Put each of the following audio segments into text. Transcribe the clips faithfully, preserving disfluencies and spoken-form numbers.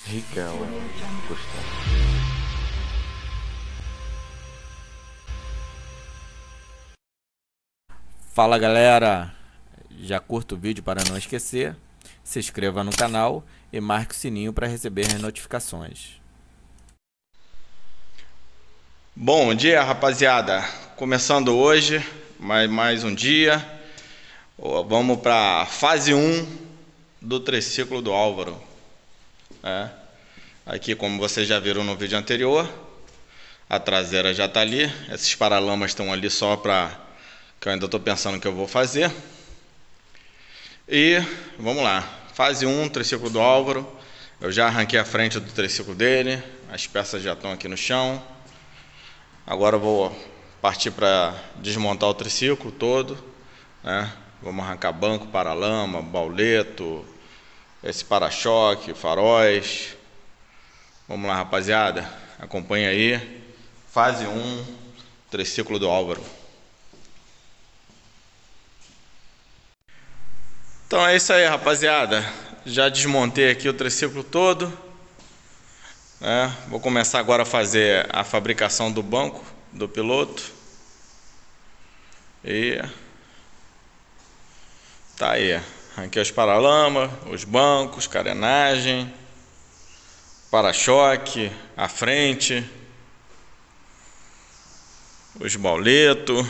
Rigela, Gustavo. Fala galera, já curta o vídeo para não esquecer, se inscreva no canal e marque o sininho para receber as notificações. Bom dia, rapaziada. Começando hoje, mais, mais um dia. Ó, vamos para fase um do triciclo do Álvaro. É. Aqui, como vocês já viram no vídeo anterior, a traseira já está ali. Esses paralamas estão ali só para que eu ainda estou pensando que eu vou fazer. E vamos lá. Fase um, triciclo do Álvaro. Eu já arranquei a frente do triciclo dele. As peças já estão aqui no chão. Agora eu vou partir para desmontar o triciclo todo, né? Vamos arrancar banco, paralama, bauleto, esse para-choque, faróis. Vamos lá, rapaziada, acompanha aí. Fase um, triciclo do Álvaro. Então é isso aí, rapaziada. Já desmontei aqui o triciclo todo. É, vou começar agora a fazer a fabricação do banco do piloto. E tá aí. Aqui os paralamas, os bancos, carenagem, para-choque, a frente, os bauletos.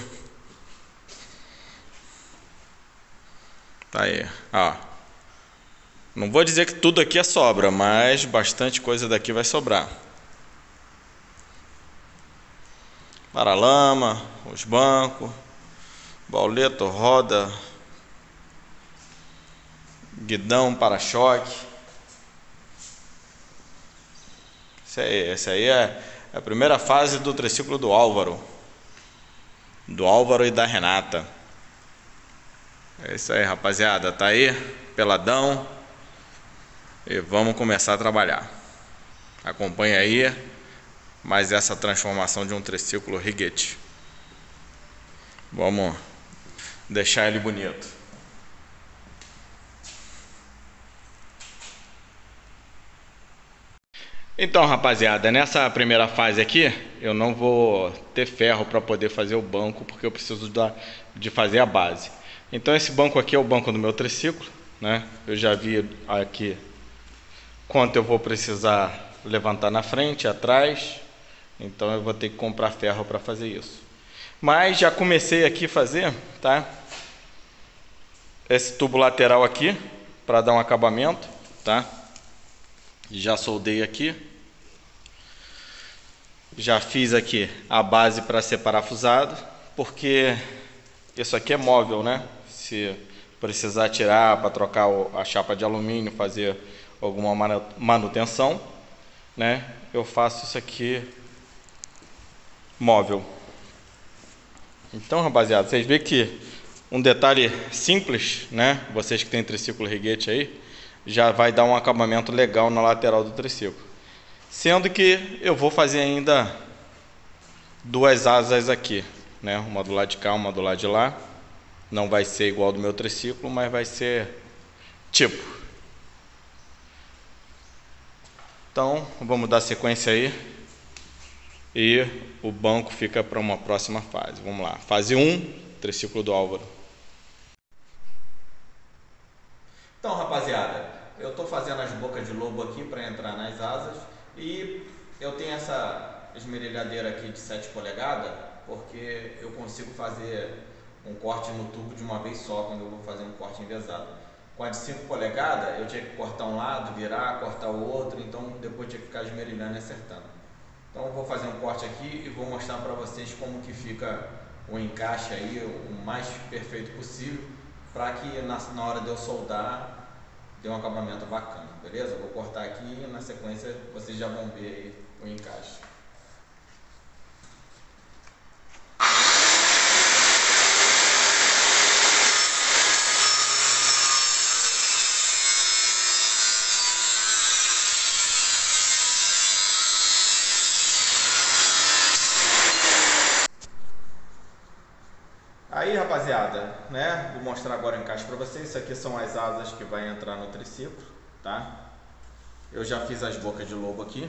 Tá aí, ó. Não vou dizer que tudo aqui é sobra, mas bastante coisa daqui vai sobrar. Paralama, os bancos, bauleto, roda, guidão, para-choque. Esse aí, esse aí é a primeira fase do triciclo do Álvaro. Do Álvaro e da Renata. É isso aí, rapaziada. Tá aí, peladão. E vamos começar a trabalhar. Acompanha aí mais essa transformação de um triciclo Rigget. Vamos deixar ele bonito. Então, rapaziada, nessa primeira fase aqui, eu não vou ter ferro para poder fazer o banco, porque eu preciso da, de fazer a base. Então esse banco aqui é o banco do meu triciclo, né? Eu já vi aqui quanto eu vou precisar levantar na frente, atrás. Então eu vou ter que comprar ferro para fazer isso. Mas já comecei aqui a fazer, tá? Esse tubo lateral aqui, para dar um acabamento, tá? Já soldei aqui. Já fiz aqui a base para ser parafusado, porque isso aqui é móvel, né? Se precisar tirar para trocar a chapa de alumínio, fazer alguma manutenção, né? Eu faço isso aqui móvel. Então, rapaziada, vocês veem que um detalhe simples, né? Vocês que tem triciclo Rigget aí, já vai dar um acabamento legal na lateral do triciclo. Sendo que eu vou fazer ainda duas asas aqui, né? Uma do lado de cá, uma do lado de lá. Não vai ser igual ao do meu triciclo, mas vai ser tipo. Então, vamos dar sequência aí. E o banco fica para uma próxima fase. Vamos lá. Fase um, triciclo do Álvaro. Então, rapaziada, eu estou fazendo as bocas de lobo aqui para entrar nas asas. E eu tenho essa esmerilhadeira aqui de sete polegadas, porque eu consigo fazer um corte no tubo de uma vez só, quando eu vou fazer um corte envesado. Com a de cinco polegadas, eu tinha que cortar um lado, virar, cortar o outro, então depois tinha que ficar esmerilhando e acertando. Então eu vou fazer um corte aqui e vou mostrar para vocês como que fica o encaixe aí, o mais perfeito possível, para que na, na hora de eu soldar, dê um acabamento bacana, beleza? Eu vou cortar aqui e na sequência vocês já vão ver aí o encaixe. Aí, rapaziada, né? Vou mostrar agora o encaixe para vocês. Isso aqui são as asas que vai entrar no triciclo, tá? eu já fiz as bocas de lobo aqui.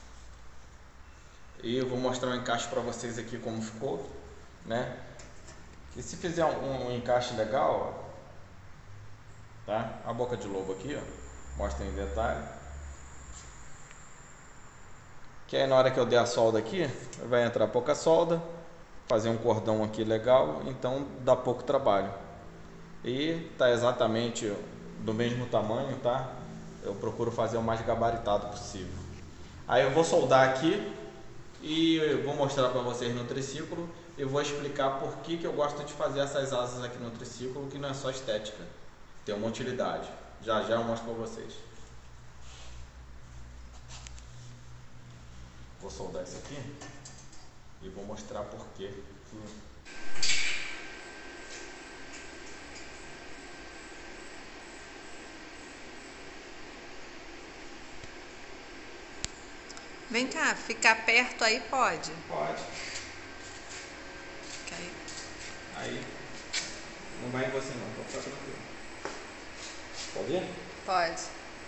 E eu vou mostrar um encaixe para vocês aqui como ficou, né? E se fizer um, um encaixe legal, ó, tá? A boca de lobo aqui, ó, mostra em detalhe. Que aí na hora que eu der a solda aqui, vai entrar pouca solda, fazer um cordão aqui legal, então dá pouco trabalho. E tá exatamente do mesmo tamanho, tá? Eu procuro fazer o mais gabaritado possível. Aí eu vou soldar aqui e eu vou mostrar para vocês no triciclo e vou explicar por que que eu gosto de fazer essas asas aqui no triciclo, que não é só estética, tem uma utilidade. Já já eu mostro para vocês. Vou soldar isso aqui e vou mostrar por quê. Vem cá, ficar perto aí pode? Pode. Okay. Aí, não vai em você não, pode ficar tranquilo. Pode ir? Pode.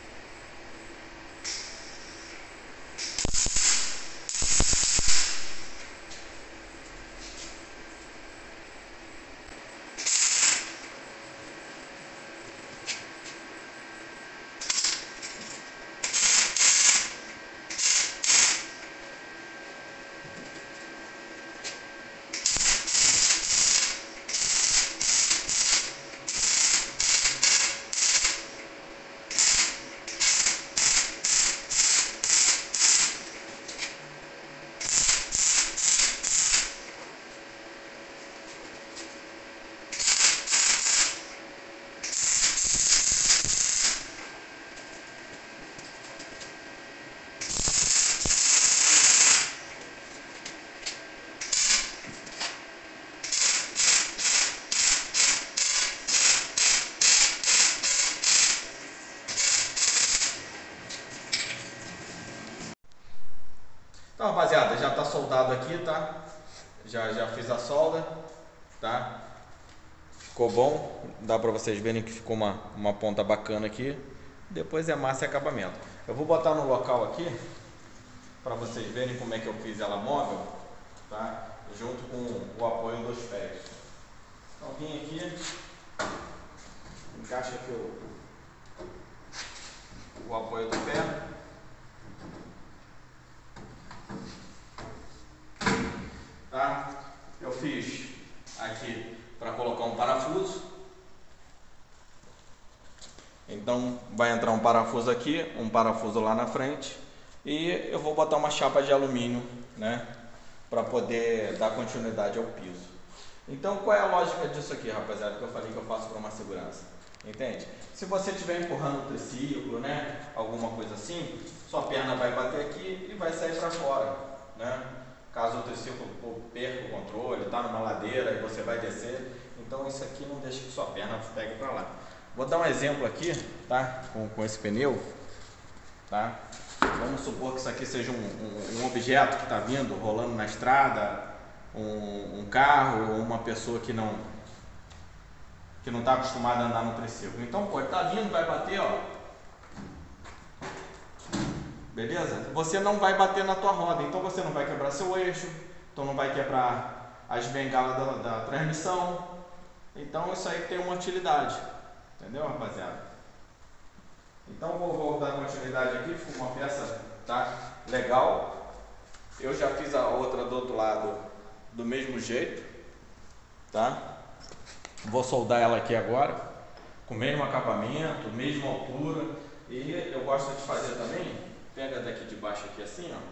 Então, rapaziada, já está soldado aqui, tá? Já, já fiz a solda, tá? Ficou bom, dá para vocês verem que ficou uma, uma ponta bacana aqui. Depois é massa e acabamento. Eu vou botar no local aqui, para vocês verem como é que eu fiz ela móvel, tá? Junto com o apoio dos pés. Então, vim aqui, encaixa aqui o, o apoio do pé. Tá? Eu fiz aqui para colocar um parafuso. Então vai entrar um parafuso aqui, um parafuso lá na frente e eu vou botar uma chapa de alumínio, né, para poder dar continuidade ao piso. Então qual é a lógica disso aqui, rapaziada, que eu falei que eu faço para uma segurança? Entende? Se você estiver empurrando o triciclo, né, alguma coisa assim, sua perna vai bater aqui e vai sair para fora, né? Caso o triciclo perca o controle, está numa ladeira e você vai descer, então isso aqui não deixa que sua perna pegue para lá. Vou dar um exemplo aqui, tá? Com, com esse pneu, tá? Vamos supor que isso aqui seja um, um, um objeto que está vindo, rolando na estrada, um, um carro ou uma pessoa que não que não está acostumada a andar no triciclo. Então, pô, está vindo, vai bater, ó. Beleza? Você não vai bater na tua roda, então você não vai quebrar seu eixo, então não vai quebrar as bengalas da, da transmissão. Então isso aí tem uma utilidade, entendeu, rapaziada? Então vou, vou dar continuidade aqui, ficou uma peça, tá, legal. Eu já fiz a outra do outro lado do mesmo jeito, tá? Vou soldar ela aqui agora, com o mesmo acabamento, mesma altura. E eu gosto de fazer também, pega daqui de baixo aqui assim, ó,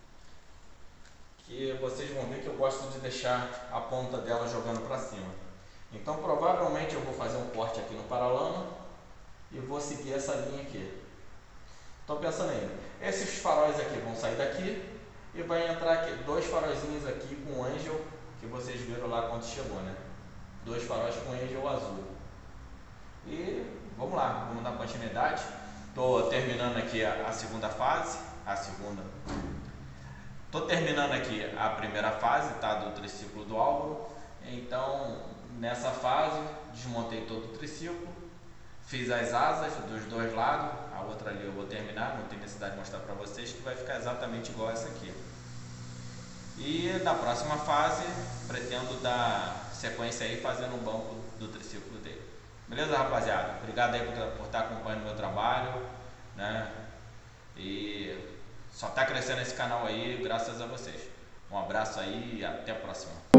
que vocês vão ver que eu gosto de deixar a ponta dela jogando para cima. Então provavelmente eu vou fazer um corte aqui no paralama e vou seguir essa linha aqui. Estou pensando aí, esses faróis aqui vão sair daqui e vai entrar aqui dois faróizinhos aqui com Angel, que vocês viram lá quando chegou, né? Dois faróis com Angel azul. E vamos lá, vamos dar continuidade. Estou terminando aqui a, a segunda fase, a segunda. Estou terminando aqui a primeira fase, tá, do triciclo do Álvaro. Então, nessa fase, desmontei todo o triciclo, Fiz as asas dos dois lados, a outra ali eu vou terminar, não tem necessidade de mostrar para vocês, que vai ficar exatamente igual essa aqui. E na próxima fase, pretendo dar sequência aí fazendo o banco do triciclo dele. Beleza, rapaziada? Obrigado aí por, por estar acompanhando o meu trabalho, né? E só tá crescendo esse canal aí graças a vocês. Um abraço aí e até a próxima.